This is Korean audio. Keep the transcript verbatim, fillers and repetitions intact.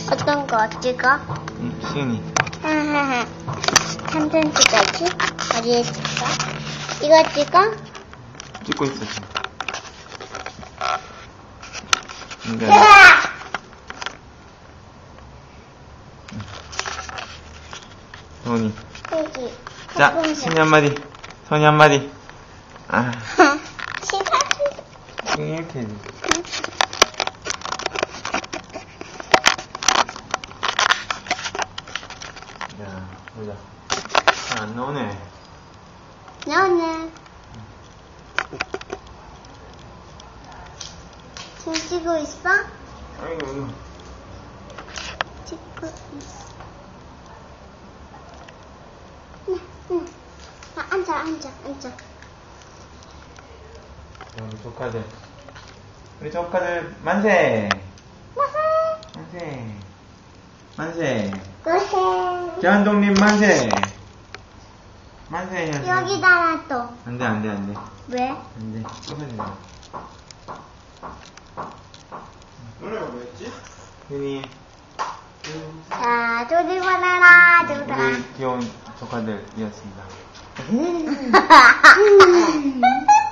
어떤 거 찍어? 응, 시은이. 삼 센티미터까지? 어디에 찍어? 이거 찍어? 찍고 있어, 지금. 이제. 소은이. 여기. 자, 시은이 한마디. 소은이 한마디. 아. 시사지. 이렇게 해야지. 야, 보자. 잘 안 나오네. 나오네. 지금 찍고 있어? 아이고, 찍고 있어. 응, 응. 아, 앉아, 앉아, 앉아. 우리 조카들. 우리 조카들, 만세! 만세! 만세! 고생. 대한독립 만세! 만세 해야지. 여기다 놔둬. 안 돼, 안 돼, 안 돼. 왜? 안 돼. 쏘면 노래가 뭐였지? 윤이, 자, 조리 보내라, 조라. 우리 귀여운 조카들이었습니다.